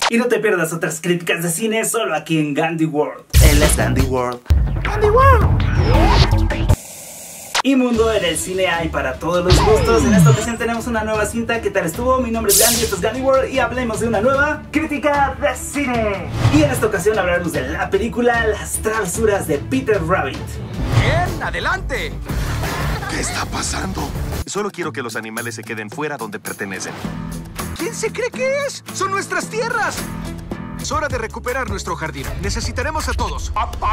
Y no te pierdas otras críticas de cine solo aquí en Gandhi World. Él es Gandhi World. Gandhi World. Y mundo, en el cine hay para todos los gustos. En esta ocasión tenemos una nueva cinta. ¿Qué tal estuvo? Mi nombre es Gandhi, esto es Gandhi World y hablemos de una nueva crítica de cine. Y en esta ocasión hablaremos de la película Las travesuras de Peter Rabbit. Bien, adelante. ¿Qué está pasando? Solo quiero que los animales se queden fuera donde pertenecen. ¿Quién se cree que es? ¡Son nuestras tierras! Es hora de recuperar nuestro jardín. Necesitaremos a todos.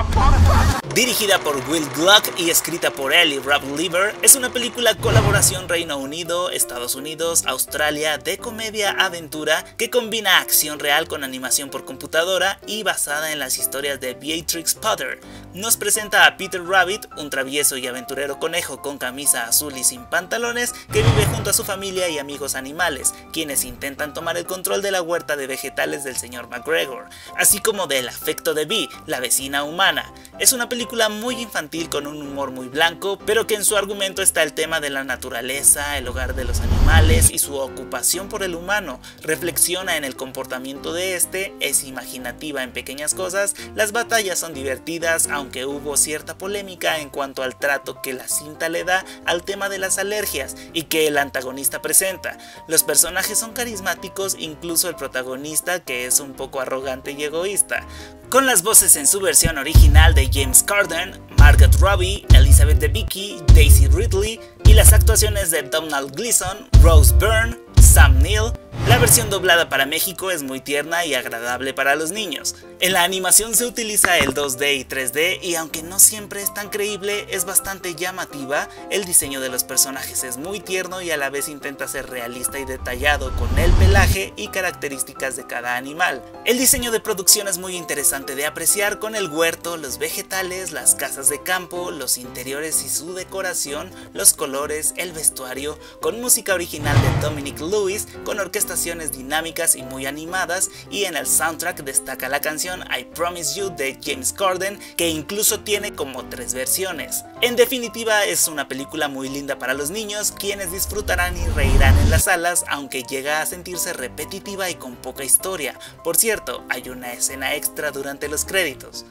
Dirigida por Will Gluck y escrita por él y Rob Liebert, es una película colaboración Reino Unido, Estados Unidos, Australia, de comedia-aventura que combina acción real con animación por computadora y basada en las historias de Beatrix Potter. Nos presenta a Peter Rabbit, un travieso y aventurero conejo con camisa azul y sin pantalones que vive junto a su familia y amigos animales, quienes intentan tomar el control de la huerta de vegetales del señor McGregor, así como del afecto de Bee, la vecina humana. Es una película muy infantil con un humor muy blanco, pero que en su argumento está el tema de la naturaleza, el hogar de los animales y su ocupación por el humano. Reflexiona en el comportamiento de este, es imaginativa en pequeñas cosas, las batallas son divertidas, aunque hubo cierta polémica en cuanto al trato que la cinta le da al tema de las alergias y que el antagonista presenta. Los personajes son carismáticos, incluso el protagonista, que es un poco arrogante y egoísta. Con las voces en su versión original de James Corden, Margot Robbie, Elizabeth Debicki, Daisy Ridley y las actuaciones de Domhnall Gleeson, Rose Byrne, Sam Neill. La versión doblada para México es muy tierna y agradable para los niños. En la animación se utiliza el 2D y 3D y aunque no siempre es tan creíble, es bastante llamativa. El diseño de los personajes es muy tierno y a la vez intenta ser realista y detallado con el pelaje y características de cada animal. El diseño de producción es muy interesante de apreciar con el huerto, los vegetales, las casas de campo, los interiores y su decoración, los colores, el vestuario, con música original de Dominic Lewis, con orquestaciones dinámicas y muy animadas, y en el soundtrack destaca la canción I Promise You de James Corden, que incluso tiene como 3 versiones. En definitiva, es una película muy linda para los niños, quienes disfrutarán y reirán en las salas, aunque llega a sentirse repetitiva y con poca historia. Por cierto, hay una escena extra durante los créditos.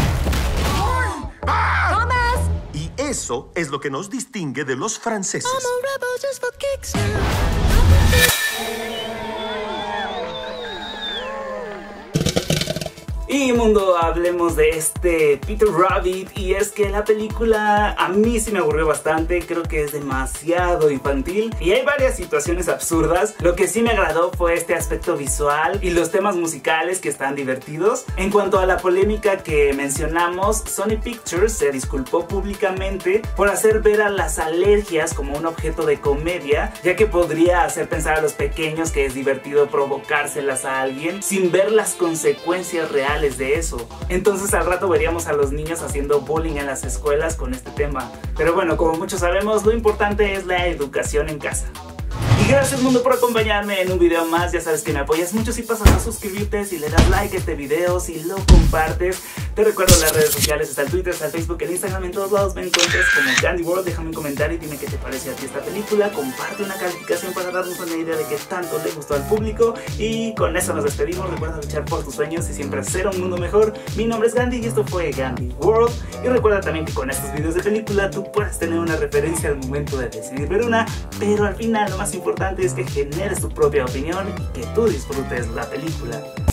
Y eso es lo que nos distingue de los franceses. Y mundo, hablemos de este Peter Rabbit. Y es que la película a mí sí me aburrió bastante. Creo que es demasiado infantil y hay varias situaciones absurdas. Lo que sí me agradó fue este aspecto visual y los temas musicales que están divertidos. En cuanto a la polémica que mencionamos, Sony Pictures se disculpó públicamente por hacer ver a las alergias como un objeto de comedia, ya que podría hacer pensar a los pequeños que es divertido provocárselas a alguien sin ver las consecuencias reales de eso. Entonces al rato veríamos a los niños haciendo bullying en las escuelas con este tema. Pero bueno, como muchos sabemos, lo importante es la educación en casa. Y gracias mundo por acompañarme en un video más. Ya sabes que me apoyas mucho si pasas a suscribirte, si le das like a este video, si lo compartes. Te recuerdo las redes sociales, está el Twitter, está el Facebook, el Instagram, en todos lados me encuentras como Gandhi World. Déjame un comentario y dime qué te parece a ti esta película. Comparte una calificación para darnos una idea de qué tanto le gustó al público. Y con eso nos despedimos. Recuerda luchar por tus sueños y siempre hacer un mundo mejor. Mi nombre es Gandhi y esto fue Gandhi World. Y recuerda también que con estos videos de película tú puedes tener una referencia al momento de decidir ver una, pero al final lo más importante es que generes tu propia opinión y que tú disfrutes la película.